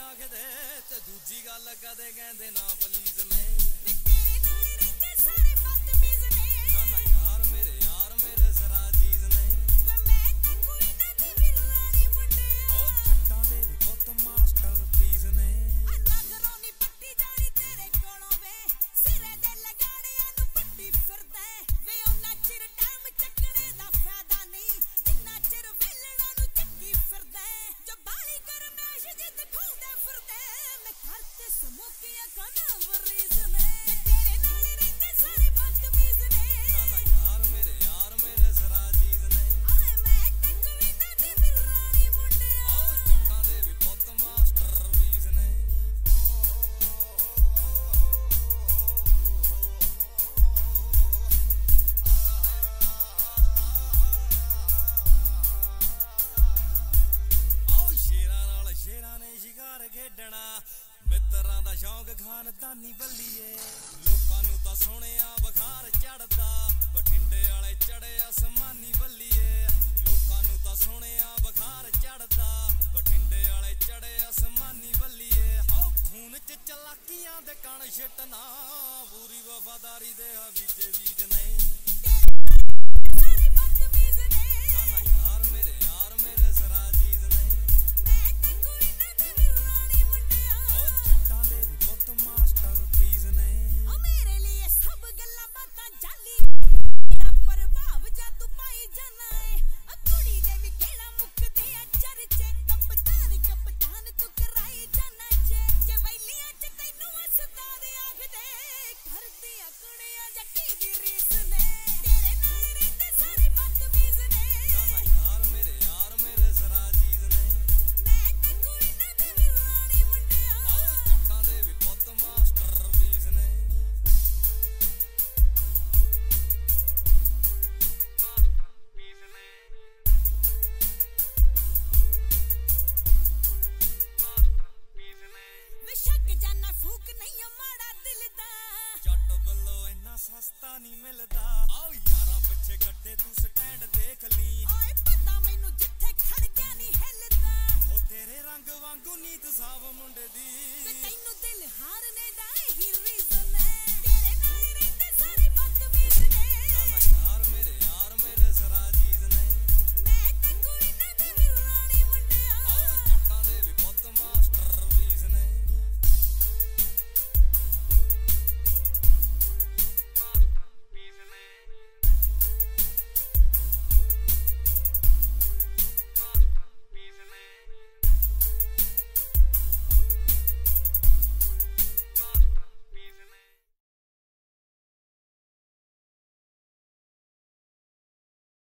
आखदे ते दूजी गल कदे कहंदे ना प्लीज ने ना ना यार मेरे सरा चीज ने ओ जट्टां दे भी पुत्त मास्टर पीस ने खेडना मित्रां दा शौक खानदानी बल्लीए लोकां नूं तां सोहणिया बुखार चढ़दा बठिंडे वाले चढ़े आसमानी